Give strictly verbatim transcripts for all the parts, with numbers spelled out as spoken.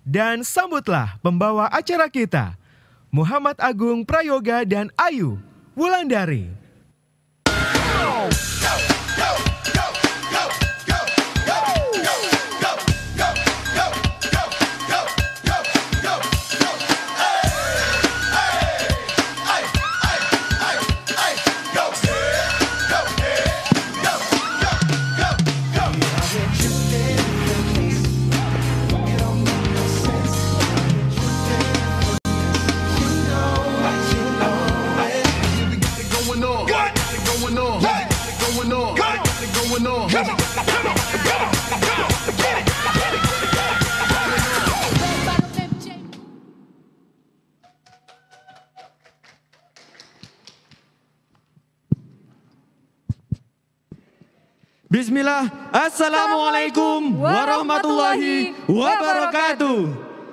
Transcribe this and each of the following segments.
Dan sambutlah pembawa acara kita, Muhammad Agung Prayoga dan Ayu Wulandari. Bismillah, Assalamualaikum warahmatullahi wabarakatuh.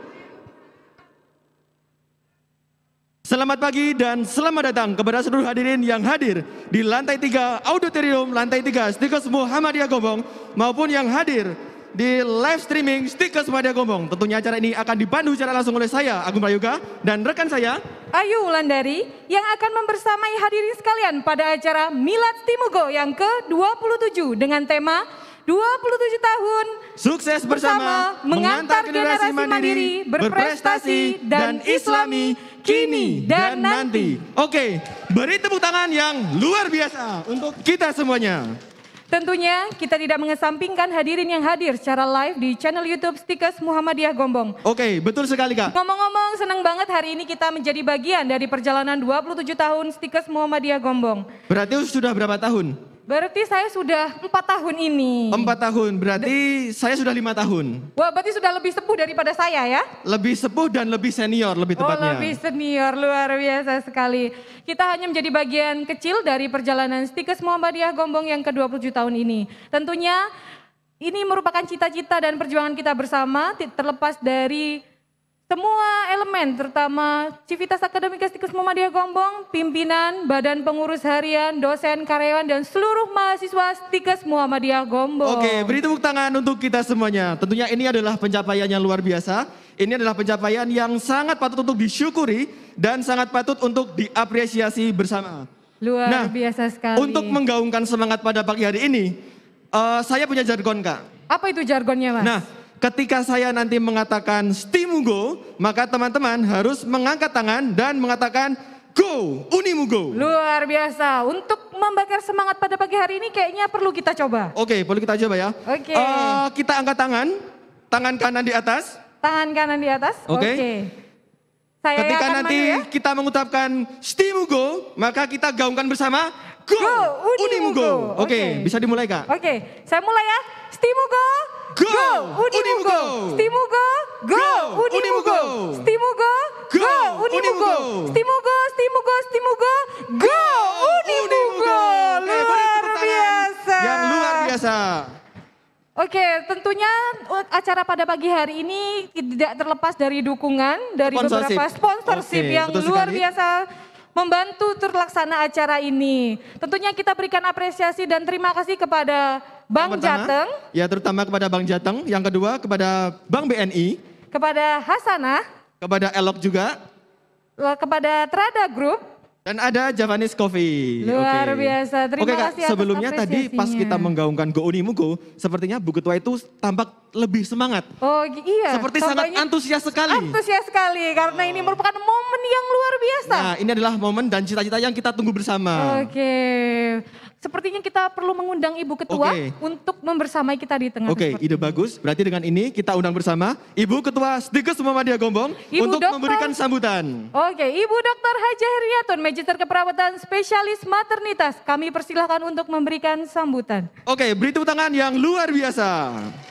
Selamat pagi dan selamat datang kepada seluruh hadirin yang hadir di lantai tiga auditorium lantai tiga Stikes Muhammadiyah Gombong maupun yang hadir di live streaming Stikes Muhammadiyah Gombong. Tentunya acara ini akan dipandu secara langsung oleh saya Agung Prayoga dan rekan saya Ayu Wulandari yang akan membersamai hadirin sekalian pada acara Milad Stimugo yang ke dua puluh tujuh dengan tema dua puluh tujuh tahun sukses bersama, bersama mengantar generasi mandiri, berprestasi dan islami kini dan nanti. Oke, beri tepuk tangan yang luar biasa untuk kita semuanya. Tentunya kita tidak mengesampingkan hadirin yang hadir secara live di channel YouTube Stikes Muhammadiyah Gombong. Oke, betul sekali Kak. Ngomong-ngomong, senang banget hari ini kita menjadi bagian dari perjalanan dua puluh tujuh tahun Stikes Muhammadiyah Gombong. Berarti sudah berapa tahun? Berarti saya sudah empat tahun ini. Empat tahun, berarti saya sudah lima tahun. Wah, berarti sudah lebih sepuh daripada saya ya? Lebih sepuh dan lebih senior, lebih tepatnya. Oh, lebih senior, luar biasa sekali. Kita hanya menjadi bagian kecil dari perjalanan Stikes Muhammadiyah Gombong yang ke dua puluh tujuh tahun ini. Tentunya ini merupakan cita-cita dan perjuangan kita bersama, terlepas dari semua elemen, terutama Civitas Akademika Stikes Muhammadiyah Gombong, pimpinan, badan pengurus harian, dosen, karyawan, dan seluruh mahasiswa Stikes Muhammadiyah Gombong. Oke, beri tepuk tangan untuk kita semuanya. Tentunya ini adalah pencapaian yang luar biasa. Ini adalah pencapaian yang sangat patut untuk disyukuri dan sangat patut untuk diapresiasi bersama. Luar nah, biasa sekali. Untuk menggaungkan semangat pada pagi hari ini, uh, saya punya jargon Kak. Apa itu jargonnya Mas? Nah, ketika saya nanti mengatakan Stimugo, maka teman-teman harus mengangkat tangan dan mengatakan Go, Unimugo. Luar biasa. Untuk membakar semangat pada pagi hari ini kayaknya perlu kita coba. Oke, perlu kita coba ya. Oke. Uh, kita angkat tangan, tangan kanan di atas. Tangan kanan di atas. Oke. Oke. Saya ketika akan nanti ya. kita mengucapkan Stimugo, maka kita gaungkan bersama Go, Go Unimugo. Unimugo. Oke, Oke, bisa dimulai Kak? Oke, saya mulai ya. Stimugo. Go, Go Unimugo. Stimugo. Go Unimugo. Stimugo. Go Unimugo. Stimugo, Stimugo, Stimugo. Go Unimugo. Luar biasa. Yang luar biasa. Oke, tentunya acara pada pagi hari ini tidak terlepas dari dukungan dari Sponsorship. beberapa sponsorship Oke, yang betul luar sekali. biasa membantu terlaksana acara ini. Tentunya kita berikan apresiasi dan terima kasih kepada Bank Yang pertama, Jateng. Ya, terutama kepada Bank Jateng. Yang kedua kepada Bank B N I. Kepada Hasanah. Kepada Elok juga. Kepada Trada Group. Dan ada Javanese Coffee. Luar Oke. biasa, terima Oke, Kak, kasih atas sebelumnya tadi pas apresiasinya. kita menggaungkan Go Unimugo, sepertinya Bu Ketua itu tampak lebih semangat. Oh iya. Seperti sangat tampaknya antusias sekali. Antusias sekali karena ini merupakan momen yang luar biasa. Nah, ini adalah momen dan cita-cita yang kita tunggu bersama. Oke. Sepertinya kita perlu mengundang Ibu Ketua Oke. untuk membersamai kita di tengah. Oke, seperti ide ini. bagus. Berarti dengan ini kita undang bersama Ibu Ketua Stikes Muhammadiyah Gombong Ibu untuk Dokter- memberikan sambutan. Oke, Ibu Dokter Hajah Heriatun, Magister Keperawatan Spesialis Maternitas. Kami persilahkan untuk memberikan sambutan. Oke, beri tepuk tangan yang luar biasa.